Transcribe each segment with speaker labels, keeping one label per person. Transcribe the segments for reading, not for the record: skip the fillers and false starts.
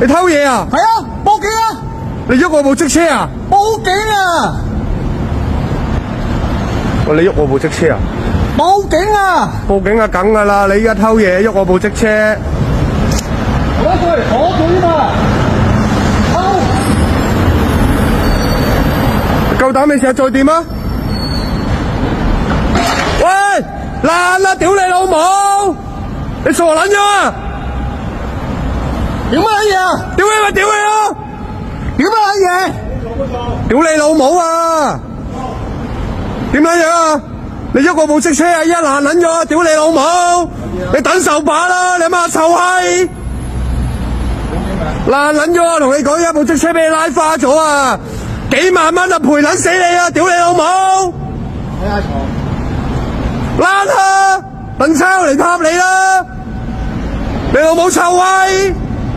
Speaker 1: 你偷嘢啊？
Speaker 2: 係啊，報警啊！
Speaker 1: 你喐我部職車啊？
Speaker 2: 報警啊！
Speaker 1: 喂，你喐我部職車啊？
Speaker 2: 報警啊！
Speaker 1: 報警啊，梗噶啦！你而家偷嘢，喐我部職車，
Speaker 2: 我過嚟坐佢嘛！
Speaker 1: 夠膽你試下再掂啊！喂，爛啦！屌你老母！你傻撚咗啊？
Speaker 2: 屌乜嘢啊？
Speaker 1: 屌你咪屌你咯！
Speaker 2: 屌乜嘢？
Speaker 1: 屌你老母啊！點撚樣啊？你喐我部職車啊！一爛撚咗啊！屌你老母！你等受把啦！你媽臭閪！爛撚咗啊！同你講，一部職車俾你拉花咗啊！幾萬蚊啊，賠撚死你啊！屌你老母！
Speaker 2: 睇下床。
Speaker 1: 爛啊！等車嚟拍你啦！你老母臭閪！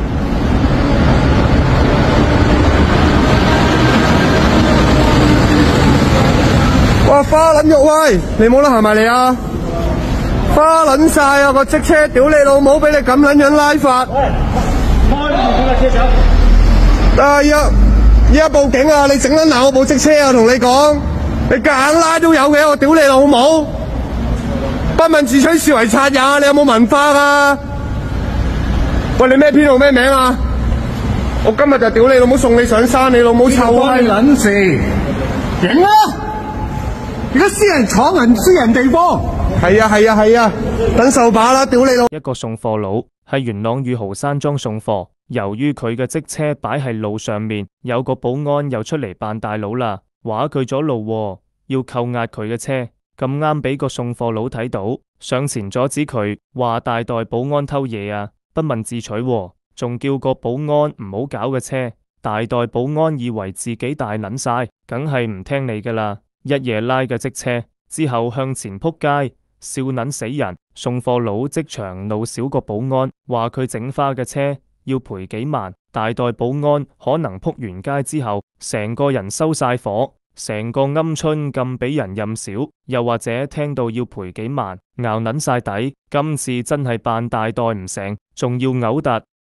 Speaker 1: 哇！花撚肉喂，你冇得行埋嚟啊！花撚晒啊！個職車，屌你老母，俾你咁撚樣拉法！
Speaker 2: 喂，開住架車走。
Speaker 1: 啊！依家報警啊！你整撚爛我部職車啊！同你講，你夾硬拉都有嘅，我屌你老母！不問自取，視為賊也！你有冇文化啊？喂，你咩編號咩名啊？我今日就屌你老母，送你上山！你老母臭閪！
Speaker 2: 撚事，影啦！而家私人闖人私人地方。
Speaker 1: 係啊！等受把啦！屌你老！
Speaker 3: 一個送貨佬喺元朗宇豪山莊送貨，由於佢嘅職車擺喺路上面，有個保安又出嚟扮大佬啦，話佢阻路喎，要扣押佢嘅車。咁啱俾個送貨佬睇到，上前阻止佢，話大袋保安偷嘢啊，不問自取喎，仲叫個保安唔好搞嘅車。大袋保安以為自己大撚晒，梗係唔聽你噶啦，一夜拉嘅職車之後向前撲街，笑撚死人。送貨佬即場怒小個保安，話佢整花嘅車要賠幾萬。大袋保安可能撲完街之後，成個人收晒火，成個鵪鶉咁俾人任少，又或者聽到要賠幾萬，熬撚晒底。今次真係扮大袋唔成，仲要嘔突。